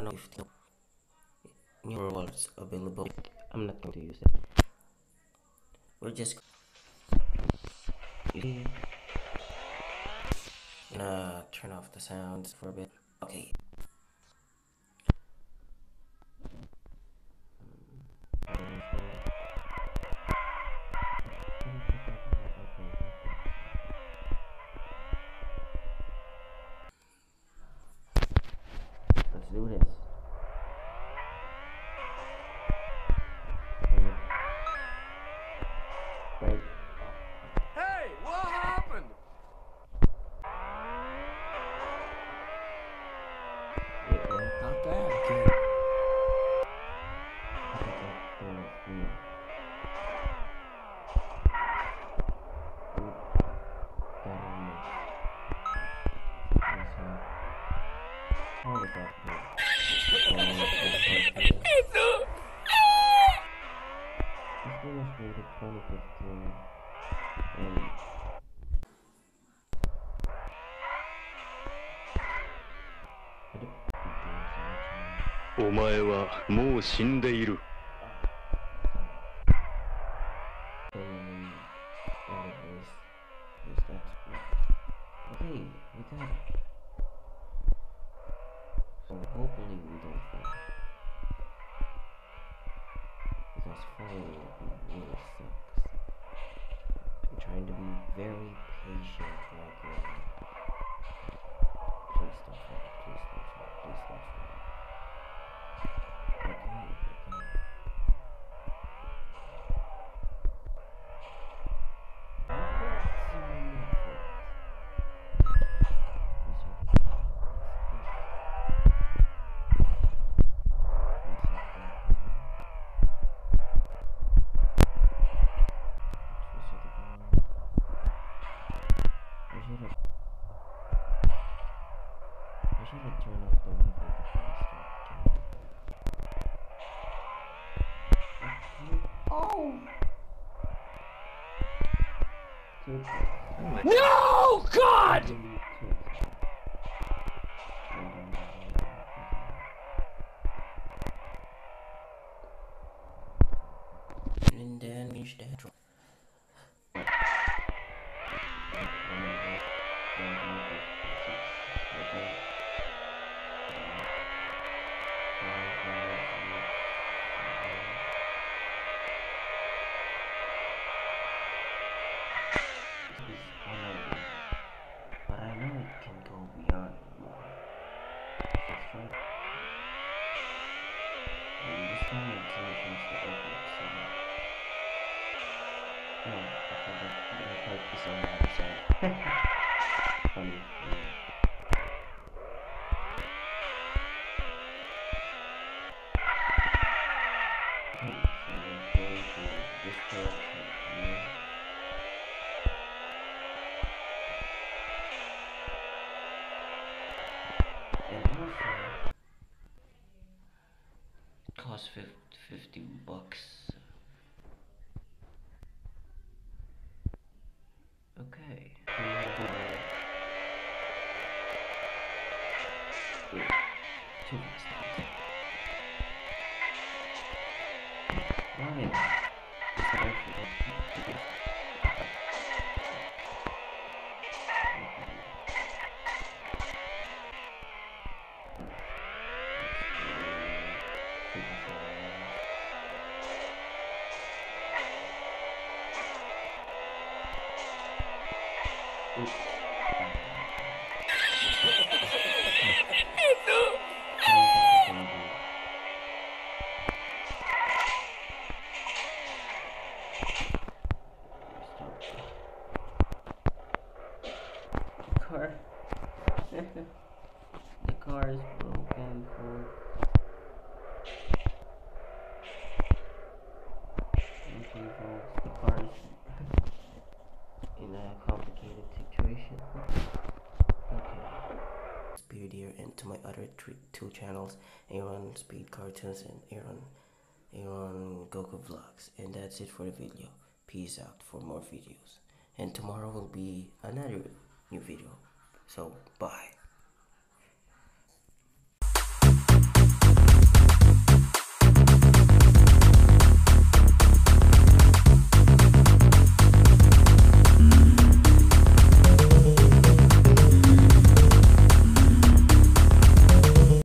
know if the new rewards available. I'm not going to use it. We're just gonna turn off the sounds for a bit. Okay. Let's do this. Right. Hey, what happened? Not bad, kid. Rated 2015 and お前はもう死んでいる。 Okay, we got it. So hopefully we don't fall. Because falling really sucks. I'm trying to be very patient right now. Please don't fall, please don't fall, please don't fall. Okay. I should have turned off the Wi-Fi before I started. No, God! And then finish that. But I know it can go beyond more. Let's try it. And this time I'm trying to change the opening sound. No, I forgot that part is on the other side. Funny, yeah. Okay, so we're going to this direction here. And also, it costs $50. Okay. Wait, too fast. Why? The car is broken for the car is in a complicated situation. Okay. Speed here and to my other two channels, Aaron Speed Cartoons and Aaron Goku Vlogs. And that's it for the video. Peace out for more videos. And tomorrow will be another new video. So bye.